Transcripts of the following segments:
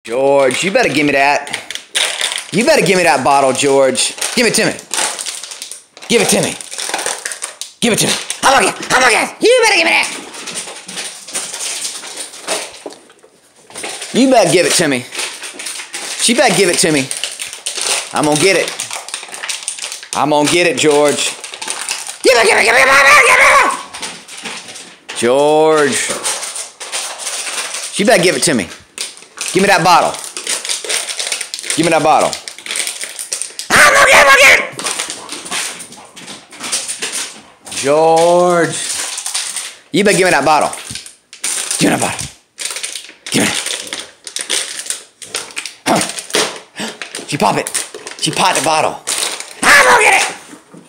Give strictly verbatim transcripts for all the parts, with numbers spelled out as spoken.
George, you better give me that. You better give me that bottle, George. Give it to me. Give it to me. Give it to me. I'm gonna get, I'm gonna get. You better give me that. You better give it to me. She better give it to me. I'm gonna get it. I'm gonna get it, George. Give it, give it, give it, give it, give it. George. She better give it to me. Give me that bottle. Give me that bottle. I'm gonna get it, I'm gonna get it. George. You better give me that bottle. Give me that bottle. Give me it. Huh. She pop it. She popped the bottle. I'm gonna get it.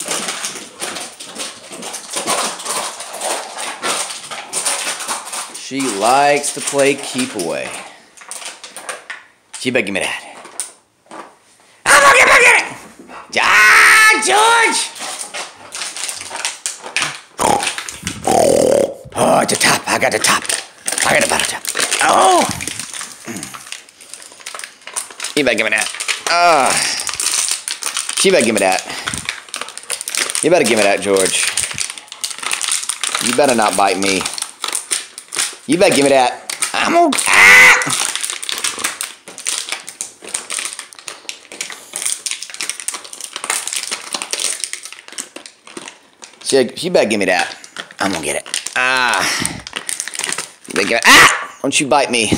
She likes to play keep away. She better give me that. I'm gonna get it, get it. Ah, George! Oh, it's the top. I got the top. I got the bottom top. Oh! You better give me that. Ah. Uh, she better give me that. You better give me that, George. You better not bite me. You better give me that. I'm gonna. Ah! She, she better give me that. I'm gonna get it. Ah. You better give it. Ah! Don't you bite me.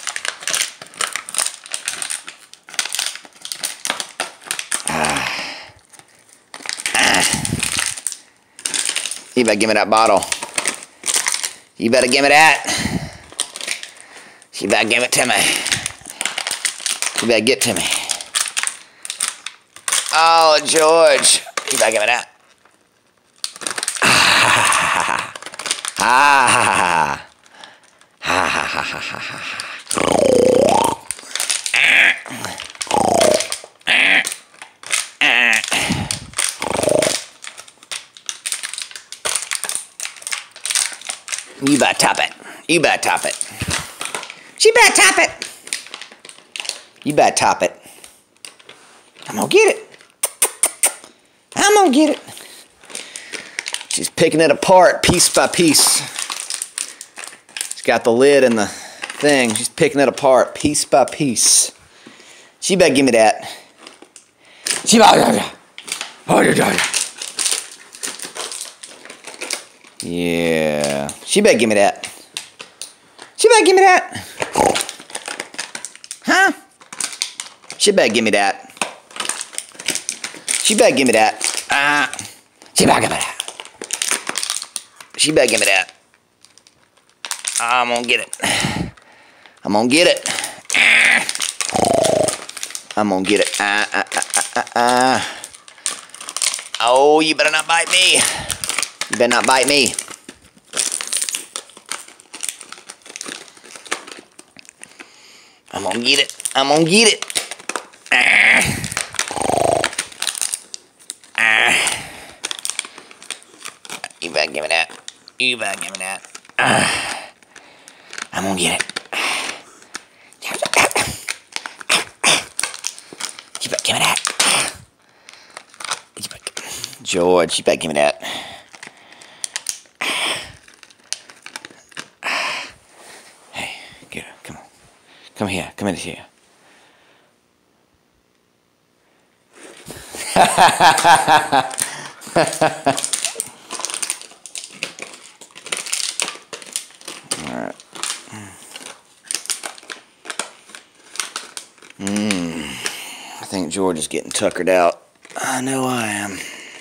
Ah. Ah. You better give me that bottle. You better give me that. You better give it to me. You better get to me. Oh, George. You better give me that. Ah, ha, ha, ha. Ha, ha, ha, ha, ha, ha. You better top it. You better top it. She better top it. You better top it. I'm gonna get it. I'm gonna get it. She's picking it apart piece by piece. She's got the lid and the thing. She's picking it apart piece by piece. She better give me that. She better. Oh, yeah. Yeah. She better give me that. She better give me that. Huh? She better give me that. She better give me that. Ah. Uh, she better give me that. She better give me that. I'm gonna get it. I'm gonna get it. I'm gonna get it. Uh, uh, uh, uh, uh. Oh, you better not bite me. You better not bite me. I'm gonna get it. I'm gonna get it. Uh. Uh. You better give me that. You better give me that. Uh. I'm gonna get it. You better give me that. George, you better give me that. Hey, get her. Come on. Come here. Come in here. Alright. Mmm. I think George is getting tuckered out. I know I am.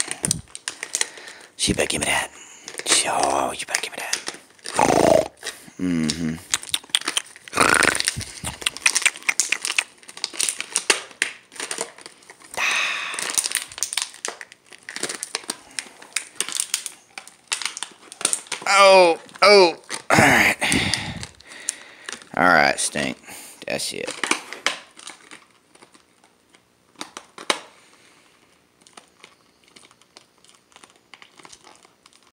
You better give me that. Oh, you better give me that. Mm-hmm. Oh, oh. All right. All right, Stink. That's it.